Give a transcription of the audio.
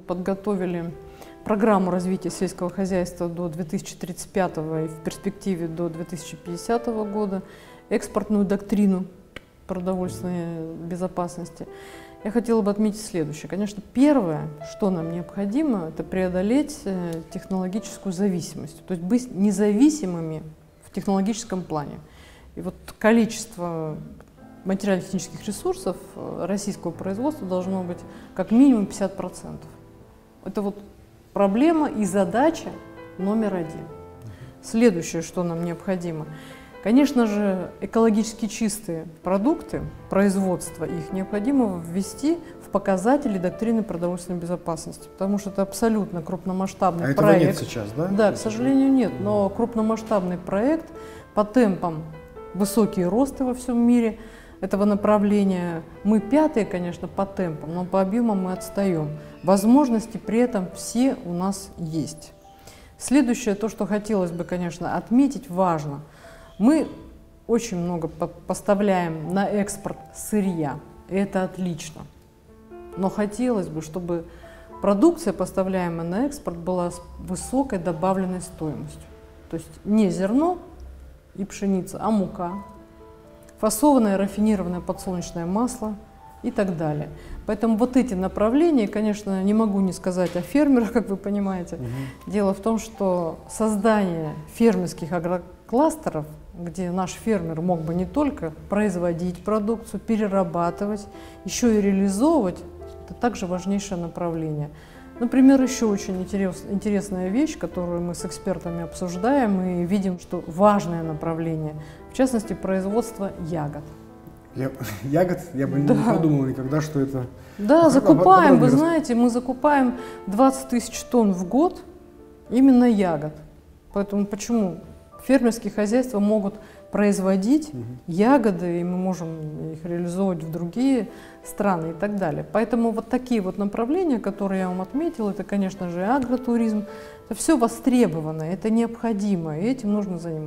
подготовили программу развития сельского хозяйства до 2035 и в перспективе до 2050 года, экспортную доктрину продовольственной безопасности. Я хотела бы отметить следующее. Конечно, первое, что нам необходимо, это преодолеть технологическую зависимость, то есть быть независимыми в технологическом плане. И вот количество материально-технических ресурсов российского производства должно быть как минимум 50%. Это вот проблема и задача номер один. Следующее, что нам необходимо. Конечно же, экологически чистые продукты, производство их необходимо ввести в показатели доктрины продовольственной безопасности, потому что это абсолютно крупномасштабный проект. А этого нет сейчас, да? Да, к сожалению, нет, но крупномасштабный проект по темпам высокие росты во всем мире этого направления. Мы пятые, конечно, по темпам, но по объемам мы отстаем. Возможности при этом все у нас есть. Следующее, то, что хотелось бы, конечно, отметить, важно. Мы очень много поставляем на экспорт сырья, и это отлично. Но хотелось бы, чтобы продукция, поставляемая на экспорт, была с высокой добавленной стоимостью. То есть не зерно и пшеница, а мука, фасованное рафинированное подсолнечное масло и так далее. Поэтому вот эти направления, конечно, не могу не сказать о фермерах, как вы понимаете. Дело в том, что создание фермерских агрокластеров, где наш фермер мог бы не только производить продукцию, перерабатывать, еще и реализовывать, это также важнейшее направление. Например, еще очень интересная вещь, которую мы с экспертами обсуждаем и видим, что важное направление, в частности, производство ягод. Ягод? Я бы не подумал никогда, что это… Да, закупаем, вы знаете, мы закупаем 20 тысяч тонн в год именно ягод. Поэтому почему фермерские хозяйства могут производить ягоды, и мы можем их реализовывать в другие страны и так далее. Поэтому вот такие вот направления, которые я вам отметила, это, конечно же, агротуризм, это все востребовано, это необходимо, и этим нужно заниматься.